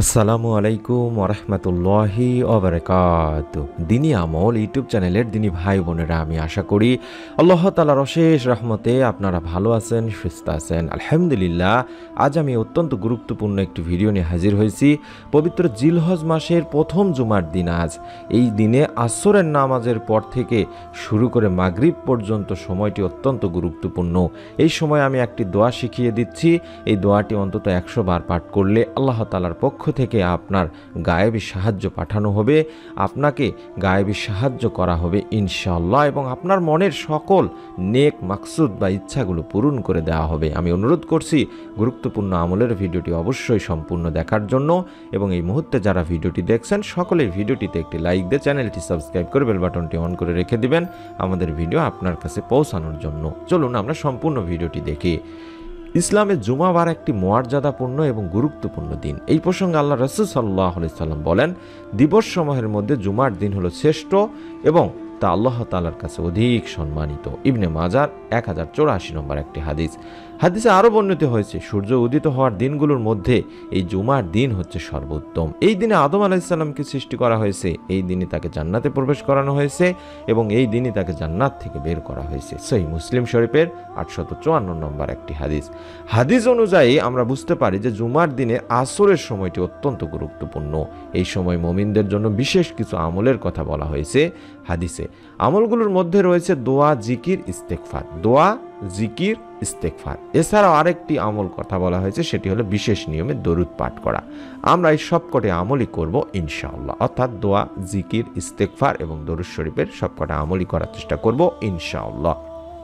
আসসালামু আলাইকুম ওরহমতুল্লাহি ওবারাকাতু। দিনী আমল ইউটিউব চ্যানেলের দিনী ভাই বোনেরা, আমি আশা করি আল্লাহ তাআলার অশেষ রহমতে আপনারা ভালো আছেন, সুস্থ আছেন। আলহামদুলিল্লাহ, আজ আমি অত্যন্ত গুরুত্বপূর্ণ একটি ভিডিও নিয়ে হাজির হয়েছি। পবিত্র জিলহজ মাসের প্রথম জুমার দিন আজ। এই দিনে আসরের নামাজের পর থেকে শুরু করে মাগরিব পর্যন্ত সময়টি অত্যন্ত গুরুত্বপূর্ণ। এই সময় আমি একটি দোয়া শিখিয়ে দিচ্ছি। এই দোয়াটি অন্তত 100 বার পাঠ করলে আল্লাহ তাআলার পক্ষ থেকে আপনার গায়েবী সাহায্য পাঠানো হবে, আপনাকে গায়েবী সাহায্য করা হবে ইনশাআল্লাহ, এবং আপনার মনের সকল নেক মাকসুদ বা ইচ্ছাগুলো পূরণ করে দেওয়া হবে। আমি অনুরোধ করছি গুরুত্বপূর্ণ আমলের ভিডিওটি অবশ্যই সম্পূর্ণ দেখার জন্য, এবং এই মুহূর্তে যারা ভিডিওটি দেখছেন সকলেই ভিডিওটিতে একটি লাইক দিয়ে চ্যানেলটি সাবস্ক্রাইব করে বেল বাটনটি অন করে রেখে দিবেন আমাদের ভিডিও আপনার কাছে পৌঁছানোর জন্য। চলুন আমরা সম্পূর্ণ ভিডিওটি দেখি। ইসলামে জুমাবার একটি মর্যাদাপূর্ণ এবং গুরুত্বপূর্ণ দিন। এই প্রসঙ্গে আল্লাহ রাসূল সাল্লাল্লাহু আলাইহি সাল্লাম বলেন, দিবস সমূহের মধ্যে জুমার দিন হলো শ্রেষ্ঠ এবং তা আল্লাহ তাআলার কাছে অধিক সম্মানিত। ইবনে মাজার 1084 নম্বর একটি হাদিস। হাদিসে আরও বর্ণিত হয়েছে, সূর্য উদিত হওয়ার দিনগুলোর মধ্যে এই জুমার দিন হচ্ছে সর্বোত্তম। এই দিনে আদম আলাইহিস সালামকে সৃষ্টি করা হয়েছে, এই দিনে তাকে জান্নাতে প্রবেশ করানো হয়েছে এবং এই দিনে তাকে জান্নাত থেকে বের করা হয়েছে। সহিহ মুসলিম শরীফের 854 নম্বর একটি হাদিস। হাদিস অনুযায়ী আমরা বুঝতে পারি যে জুমার দিনে আসরের সময়টি অত্যন্ত গুরুত্বপূর্ণ। এই সময় মুমিনদের জন্য বিশেষ কিছু আমলের কথা বলা হয়েছে হাদিসে। আমলগুলোর মধ্যে রয়েছে দোয়া, জিকির, ইস্তেগফার। দোয়া, জিকির, ইস্তেগফার। এছাড়াও আরেকটি আমল কথা বলা হয়েছে, সেটি হলো বিশেষ নিয়মে দরুদ পাঠ করা। আমরা এই সবকটি আমলই করব ইনশাআল্লাহ, অর্থাৎ দোয়া, জিকির, ইস্তেগফার এবং দরুদ শরীফের সবকটা আমলই করার চেষ্টা করব ইনশাআল্লাহ।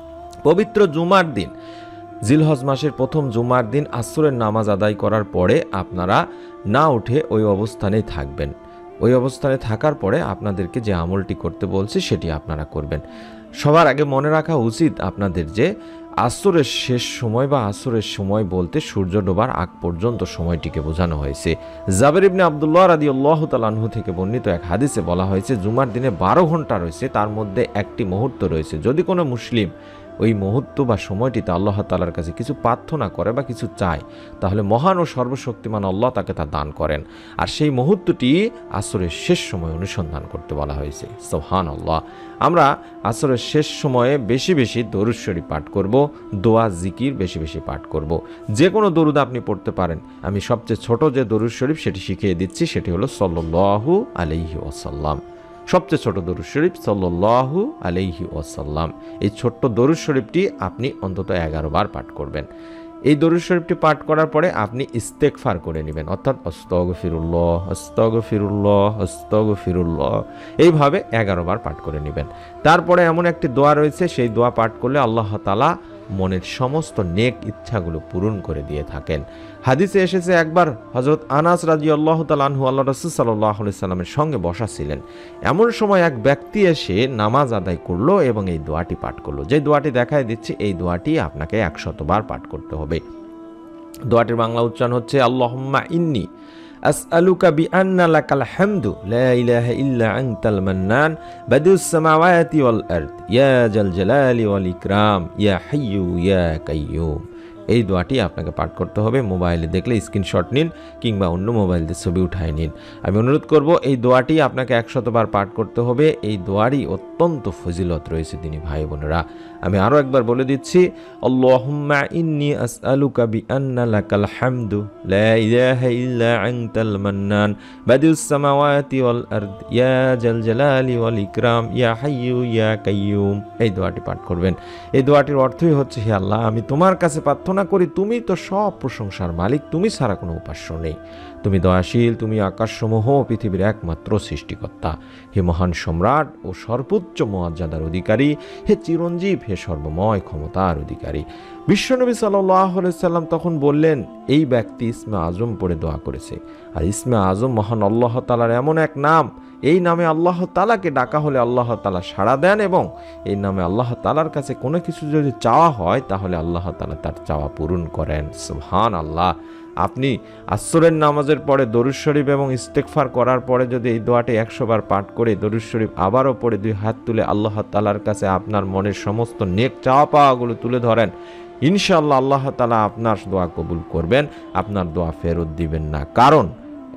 পবিত্র জুমার দিন, জিলহজ মাসের প্রথম জুমার দিন আসরের নামাজ আদায় করার পরে আপনারা না উঠে ওই অবস্থানেই থাকবেন। ওই অবস্থানে থাকার পরে আপনাদেরকে যে আমলটি করতে বলছি সেটি আপনারা করবেন। সবার আগে মনে রাখা উচিত আপনাদের যে আসরের শেষ সময় বা আসরের সময় বলতে সূর্য ডোবার আগ পর্যন্ত সময়টিকে বোঝানো হয়েছে। জাবের ইবনে আব্দুল্লাহ রাদিয়াল্লাহু তাআলা আনহু থেকে বর্ণিত এক হাদিসে বলা হয়েছে, জুমার দিনে 12 ঘন্টা রয়েছে, তার মধ্যে একটি মুহূর্ত রয়েছে। যদি কোনো মুসলিম ওই মুহূর্ত বা সময়টিতে আল্লাহ তাআলার কাছে কিছু প্রার্থনা করে বা কিছু চায়, তাহলে মহান ও সর্বশক্তিমান আল্লাহ তাকে তা দান করেন। আর সেই মুহূর্তটি আসরের শেষ সময় অনুসন্ধান করতে বলা হয়েছে। সুবহানাল্লাহ। আমরা আসরের শেষ সময়ে বেশি বেশি দরুদ শরীফ পাঠ করব, দোয়া, জিকির বেশি বেশি পাঠ করব। যে কোনো দরুদ আপনি পড়তে পারেন। আমি সবচেয়ে ছোট যে দরুদ শরীফ সেটি শিখিয়ে দিচ্ছি, সেটি হলো সাল্লাল্লাহু আলাইহি ওয়াসাল্লাম। সবচেয়ে ছোট দরুদ শরীফ সাল্লাল্লাহু আলাইহি ওয়াসাল্লাম। এই ছোট্ট দরুদ শরীফটি আপনি অন্তত 11 বার পাঠ করবেন। এই দরুদ শরীফটি পাঠ করার পরে আপনি ইস্তেগফার করে নেবেন, অর্থাৎ আস্তাগফিরুল্লাহ, আস্তাগফিরুল্লাহ, আস্তাগফিরুল্লাহ, এইভাবে 11 বার পাঠ করে নেবেন। তারপরে এমন একটি দোয়া রয়েছে, সেই দোয়া পাঠ করলে আল্লাহ তাআলা মনের সমস্ত নেক ইচ্ছাগুলো পূরণ করে দিয়ে থাকেন। হাদিসে এসেছে, একবার হযরত আনাস রাদিয়াল্লাহু তাআলা আনহু আল্লাহ রাসূল সাল্লাল্লাহু আলাইহি সাল্লামের সঙ্গে বসা ছিলেন। এমন সময় এক ব্যক্তি এসে নামাজ আদায় করলো এবং এই দোয়াটি পাঠ করলো। যে দোয়াটি দেখায় দিচ্ছি, এই দোয়াটি আপনাকে 100 বার পাঠ করতে হবে। দোয়াটির বাংলা উচ্চারণ হচ্ছে, আল্লাহুম্মা ইন্নী আসআলুকা বিআন্না লাকাল হামদু লা ইলাহা ইল্লা আনতাল মান্নান বাদিউস সামাওয়াতি ওয়াল আরদ ইয়া জাল জালালি ওয়াল ইকরাম ইয়া হাইয়্যু ইয়া কাইয়্যুম। এই দোয়াটি আপনাকে পাঠ করতে হবে। মোবাইলে দেখলে স্ক্রিনশট নিন কিংবা অন্য মোবাইল দিয়ে ছবি উঠায় নিন। আমি অনুরোধ করব এই দোয়াটি আপনাকে 100 বার পাঠ করতে হবে। এই দোয়ারই অত্যন্ত ফজিলত রয়েছে দিনী ভাই বোনেরা। আমি আরও একবার বলে দিচ্ছি, আল্লাহুম্মা ইন্নী আসআলুকা বিআন্না লাকাল হামদু লা ইলাহা ইল্লা আনতাল মান্নান বাদিউস সামাওয়াতি ওয়াল আরদ ইয়া জাল জালালি ওয়াল ইকরাম ইয়া হাইয়্যু ইয়া কাইয়্যুম। এই দোয়াটি পাঠ করবেন। এই দোয়াটির অর্থই হচ্ছে, হে আল্লাহ, আমি তোমার কাছে প্রার্থনা করি, তুমি তো সব প্রশংসার মালিক, তুমি ছাড়া কোনো উপাস্য নেই, তুমি দয়াশীল, তুমি আকাশসমূহ পৃথিবীর একমাত্র সৃষ্টিকর্তা। হে মহান সম্রাট ও সর্বোচ্চ মর্যাদার অধিকারী, হে চিরঞ্জীব, হে সর্বময় ক্ষমতার অধিকারী। বিশ্বনবী সাল্লাল্লাহু আলাইহি সাল্লাম তখন বললেন, এই ব্যক্তি ইসমে আজম পড়ে দোয়া করেছে। আর ইসমে আজম মহান আল্লাহ তাআলার এমন এক নাম, এই নামে আল্লাহ তাআলাকে ডাকা হলে আল্লাহ তাআলা সাড়া দেন, এবং এই নামে আল্লাহ তাআলার কাছে কোনো কিছু যদি চাওয়া হয় তাহলে আল্লাহ তাআলা তার চাওয়া পূরণ করেন। সুবহানাল্লাহ। আপনি আসরের নামাজের পরে দরুদ শরীফ এবং ইস্তেগফার করার পরে যদি এই দোয়াটি 100 বার পাঠ করে দরুদ শরীফ আবারও পড়ে 2 হাত তুলে আল্লাহ তাআলার কাছে আপনার মনের সমস্ত নেক চাওয়া পাওয়াগুলো তুলে ধরেন, ইনশাআল্লাহ আল্লাহ তাআলা আপনার দোয়া কবুল করবেন, আপনার দোয়া ফেরত দিবেন না। কারণ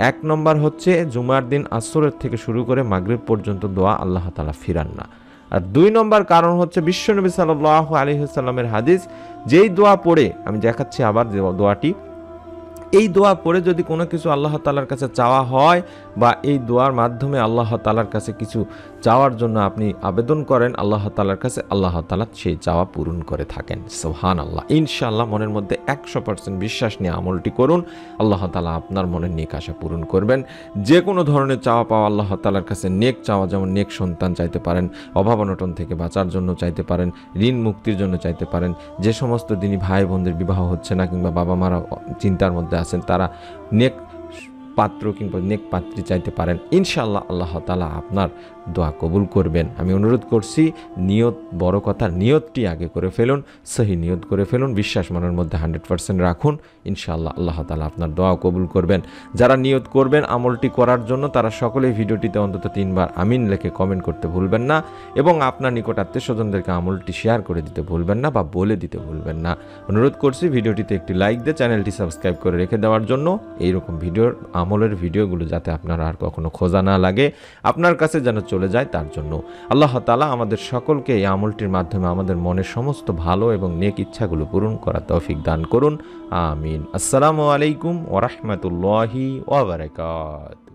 1 নম্বর হচ্ছে জুমার দিন আসরের থেকে শুরু করে মাগরিব পর্যন্ত দোয়া আল্লাহ তাআলা ফিরান না। আর 2 নম্বর কারণ হচ্ছে বিশ্বনবী সাল্লাল্লাহু আলাইহি ওয়াসাল্লামের হাদিস, যেই দোয়া পড়ে, আমি দেখাচ্ছি আবার যে দোয়াটি, এই দোয়া পড়ে যদি কোনো কিছু আল্লাহ তাআলার কাছে চাওয়া হয় বা এই দোয়ার মাধ্যমে আল্লাহ তাআলার কাছে কিছু চাওয়ার জন্য আপনি আবেদন করেন আল্লাহ তাআলার কাছে, আল্লাহ তাআলা সেই চাওয়া পূরণ করে থাকেন। সুবহানাল্লাহ। ইনশাআল্লাহ মনের মধ্যে 100% বিশ্বাস নিয়ে আমলটি করুন, আল্লাহ তাআলা আপনার মনের নেক আশা পূরণ করবেন। যে কোনো ধরনের চাওয়া পাওয়া আল্লাহ তাআলার কাছে, নেক চাওয়া যেমন নেক সন্তান চাইতে পারেন, অভাব অনটন থেকে বাঁচার জন্য চাইতে পারেন, ঋণ মুক্তির জন্য চাইতে পারেন, যে সমস্ত দিনই ভাই বোনদের বিবাহ হচ্ছে না কিংবা বাবা মারা চিন্তার মধ্যে আছেন তারা নেক পাত্র কিংবা নেক পাত্রী চাইতে পারেন। ইনশাআল্লাহ আল্লাহ তাআলা আপনার দোয়া কবুল করবেন। আমি অনুরোধ করছি, নিয়ত বড় কথা, নিয়তটি আগে করে ফেলুন, সহি নিয়ত করে ফেলুন, বিশ্বাস মনের মধ্যে 100% রাখুন। ইনশাআল্লাহ আল্লাহ তাআলা আপনার দোয়া কবুল করবেন। যারা নিয়ত করবেন আমলটি করার জন্য তারা সকলেই ভিডিওটিতে অন্তত 3 বার আমিন লিখে কমেন্ট করতে ভুলবেন না এবং আপনার নিকট আত্মীয়স্বজনদেরকে আমলটি শেয়ার করে দিতে ভুলবেন না বা বলে দিতে ভুলবেন না। অনুরোধ করছি ভিডিওটিতে একটি লাইক দিয়ে চ্যানেলটি সাবস্ক্রাইব করে রেখে দেওয়ার জন্য, এইরকম আমলের ভিডিওগুলো যাতে আপনার আর কখনো খোঁজা না লাগে, আপনার কাছে যেন চলে যায় তার জন্য। আল্লাহ তাআলা আমাদের সকলকে এই আমলটির মাধ্যমে আমাদের মনের সমস্ত ভালো এবং নেক ইচ্ছাগুলো পূরণ করার তৌফিক দান করুন। আমিন। আসসালামু আলাইকুম ওয়া রাহমাতুল্লাহি ওয়া বারাকাতুহু।